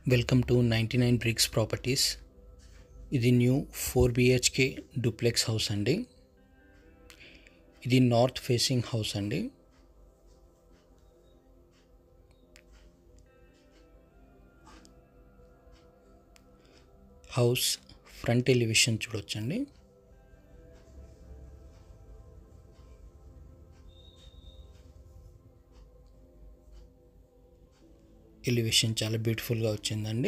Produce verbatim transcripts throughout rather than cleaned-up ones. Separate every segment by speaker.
Speaker 1: Welcome to ninety nine bricks properties. ఇది new four BHK duplex house అండి. ఇది north facing house అండి. House front elevation చూడొచ్చండి. Elevation చాలా బ్యూటిఫుల్గా వచ్చిందండి.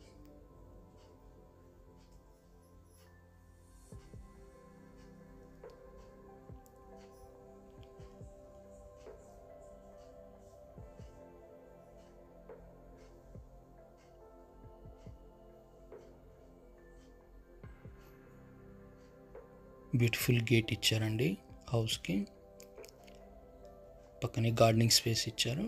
Speaker 1: బ్యూటిఫుల్ గేట్ ఇచ్చారండి హౌస్కి. పక్కనే గార్డెనింగ్ స్పేస్ ఇచ్చారు.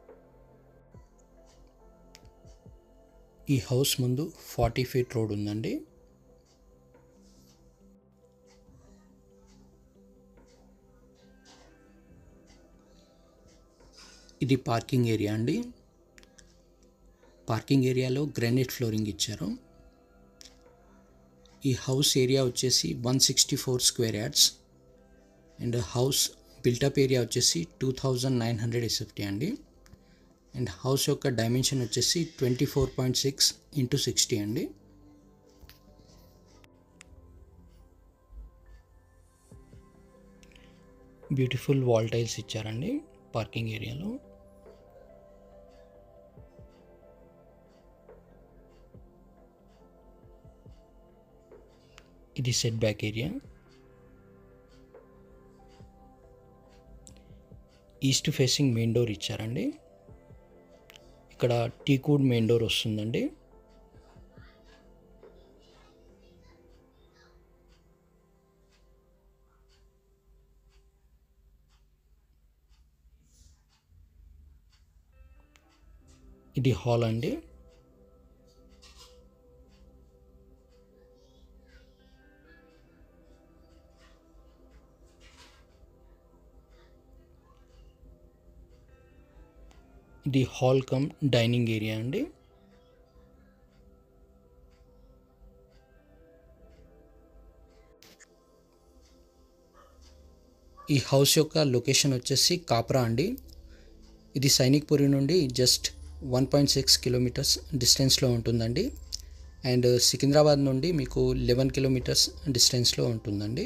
Speaker 1: ఈ హౌస్ ముందు ఫార్టీ ఫీట్ రోడ్ ఉందండి. ఇది పార్కింగ్ ఏరియా అండి. పార్కింగ్ ఏరియాలో గ్రానైట్ ఫ్లోరింగ్ ఇచ్చారు. ఈ హౌస్ ఏరియా వచ్చేసి one sixty four square yards and house built up area వచ్చేసి two thousand nine hundred SFT అండి. అండ్ హౌస్ యొక్క డైమెన్షన్ వచ్చేసి twenty four point six into sixty అండి. బ్యూటిఫుల్ వాల్ టైల్స్ ఇచ్చారండి పార్కింగ్ ఏరియాలో. ఇది set back area. East facing main door ఇచ్చారండి. ఇక్కడ టీకూడ్ మెయిన్ డోర్ వస్తుందండి. ఇది హాల్ అండి. ఇది హాల్ కమ్ డైనింగ్ ఏరియా అండి. ఈ హౌస్ యొక్క లొకేషన్ వచ్చేసి కాప్రా అండి. ఇది సైనిక్పురి నుండి just one point six kilometers డిస్టెన్స్లో ఉంటుందండి. అండ్ సికింద్రాబాద్ నుండి మీకు లెవెన్ కిలోమీటర్స్ డిస్టెన్స్లో ఉంటుందండి.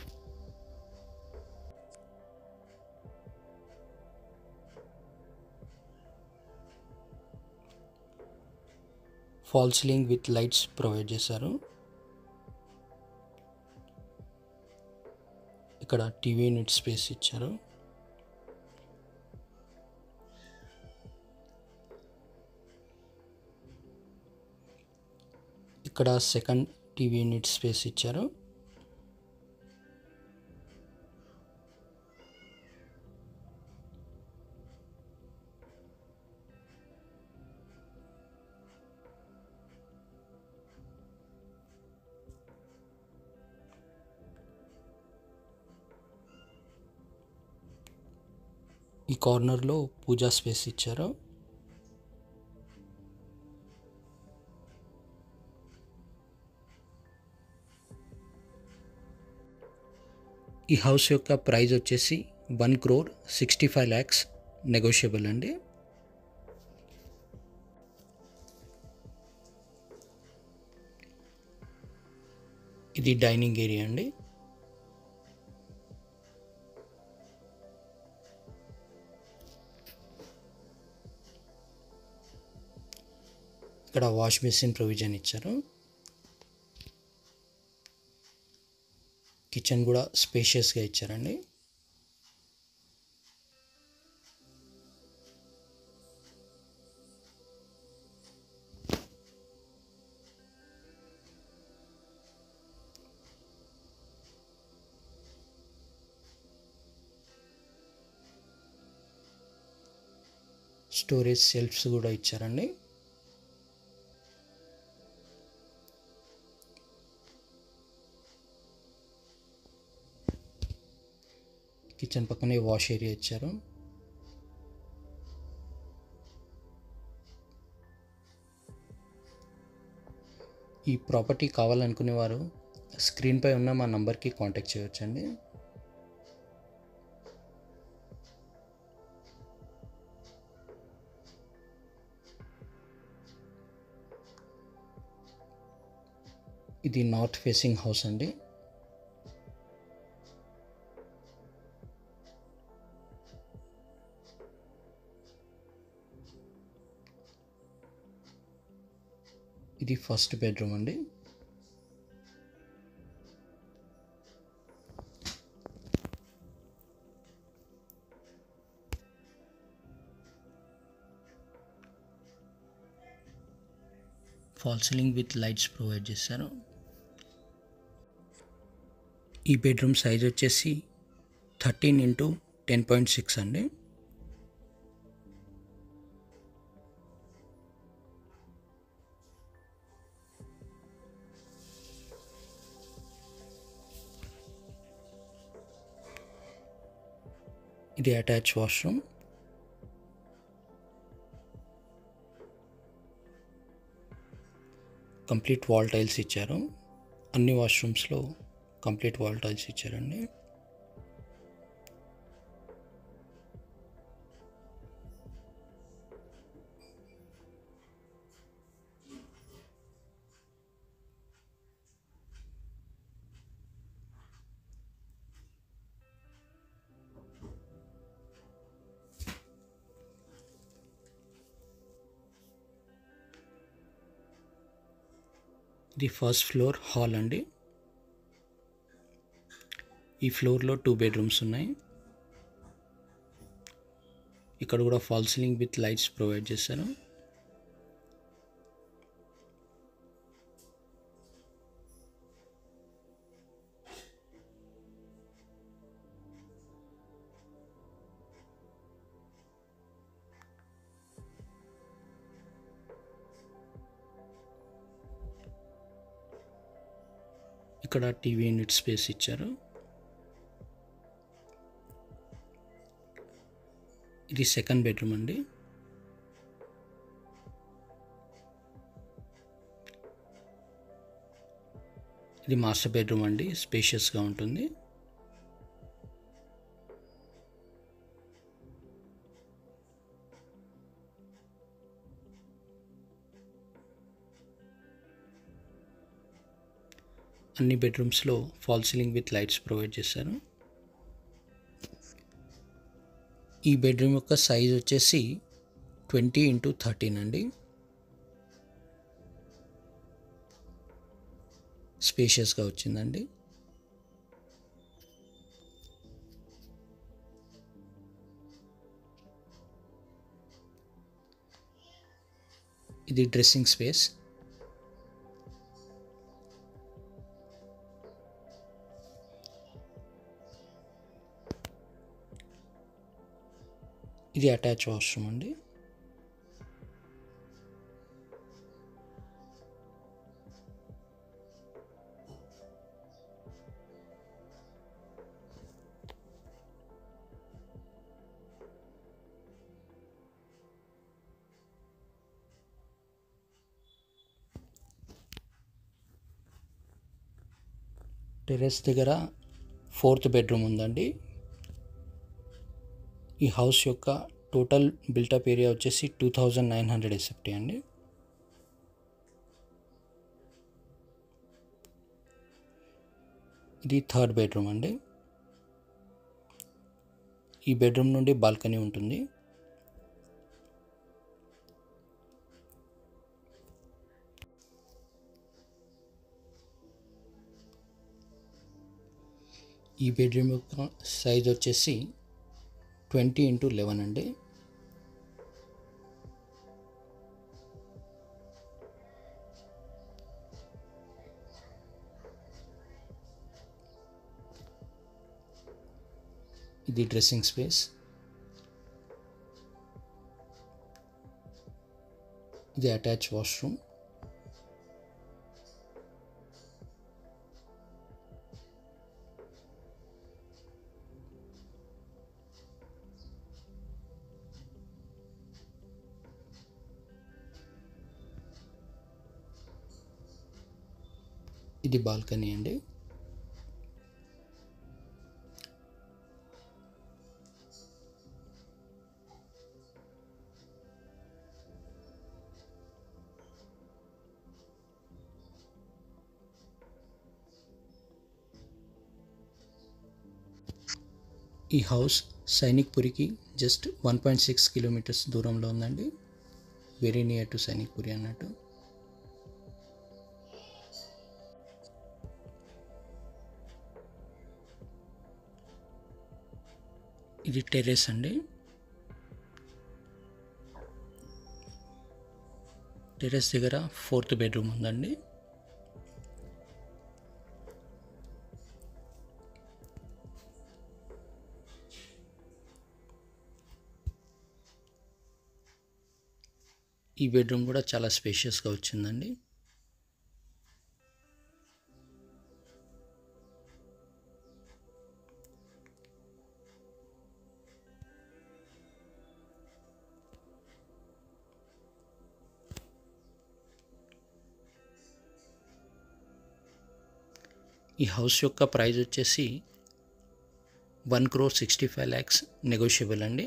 Speaker 1: Fall ceiling with lights provide చేశారు. ఇక్కడ టీవీ యూనిట్ స్పేస్ ఇచ్చారు. ఇక్కడ సెకండ్ టీవీ యూనిట్ స్పేస్ ఇచ్చారు. ఈ కార్నర్లో పూజా స్పేస్ ఇచ్చారు. ఈ హౌస్ యొక్క ప్రైస్ వచ్చేసి one crore sixty five lakhs negotiable అండి. ఇది డైనింగ్ ఏరియా అండి. ఇక్కడ వాష్ బేసిన్ ప్రొవిజన్ ఇచ్చారు. కిచెన్ కూడా స్పేషియస్గా ఇచ్చారండి. స్టోరేజ్ సెల్ఫ్స్ కూడా ఇచ్చారండి. కిచెన్ పక్కనే వాష్ ఏరియా ఇచ్చారు. ఈ ప్రాపర్టీ కావాలనుకునేవారు స్క్రీన్పై ఉన్న మా నంబర్కి కాంటాక్ట్ చేయవచ్చండి. ఇది నార్త్ ఫేసింగ్ హౌస్ అండి. ఇది ఫస్ట్ బెడ్రూమ్ అండి. Fall ceiling with lights provide చేశారు. ఈ బెడ్రూమ్ సైజ్ వచ్చేసి thirteen into ten point six అండి. ఇది attach washroom. Complete wall tiles ఇచ్చారు. అన్ని వాష్రూమ్స్లో కంప్లీట్ వాల్ టైల్స్ ఇచ్చారండి. ఇది ఫస్ట్ ఫ్లోర్ హాల్ అండి. ఈ ఫ్లోర్లో టూ బెడ్రూమ్స్ ఉన్నాయి. ఇక్కడ కూడా fall ceiling with lights provide చేశారు. ఇక్కడ టీవీ యూనిట్ స్పేస్ ఇచ్చారు. ఇది సెకండ్ బెడ్రూమ్ అండి. ఇది మాస్టర్ బెడ్రూమ్ అండి. స్పేషియస్గా ఉంటుంది. అన్ని బెడ్రూమ్స్లో fall ceiling with lights provide చేశారు. ఈ బెడ్రూమ్ యొక్క సైజ్ వచ్చేసి ట్వంటీ ఇంటూ థర్టీన్ అండి. స్పేషియస్గా వచ్చిందండి. ఇది డ్రెస్సింగ్ స్పేస్. ఇది అటాచ్ వాష్రూమ్ అండి. టెర్రస్ దగ్గర ఫోర్త్ బెడ్రూమ్ ఉందండి. ఈ హౌస్ యొక్క టోటల్ బిల్టప్ ఏరియా వచ్చేసి two thousand nine hundred SFT అండి. ఇది థర్డ్ బెడ్రూమ్ అండి. ఈ బెడ్రూమ్ నుండి బాల్కనీ ఉంటుంది. ఈ బెడ్రూమ్ యొక్క సైజ్ వచ్చేసి ట్వంటీ ఇంటూ లెవెన్ అండి. ఇది డ్రెస్సింగ్ స్పేస్. ఇది అటాచ్ వాష్రూమ్. ఇది బాల్కనీ అండి. ఈ హౌస్ సైనిక్ పురికి just one point six kilometers దూరంలో ఉందండి. Very near to Sainikpuri అన్నట్టు. ఇది టెర్రస్ అండి. టెర్రస్ దగ్గర ఫోర్త్ బెడ్రూమ్ ఉందండి. ఈ బెడ్రూమ్ కూడా చాలా స్పేషియస్గా వచ్చిందండి. ఈ హౌస్ యొక్క ప్రైస్ వచ్చేసి one crore sixty five lakhs negotiable అండి.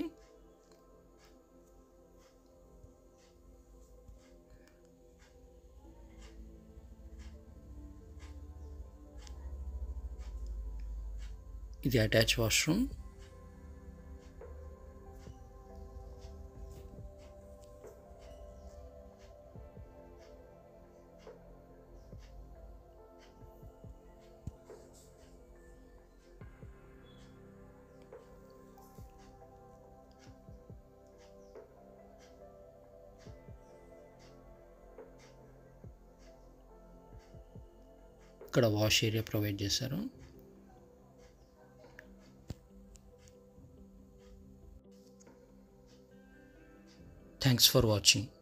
Speaker 1: ఇది అటాచ్ వాష్రూమ్. ఇక్కడ వాష్ ఏరియా ప్రొవైడ్ చేశారు. Thanks for watching.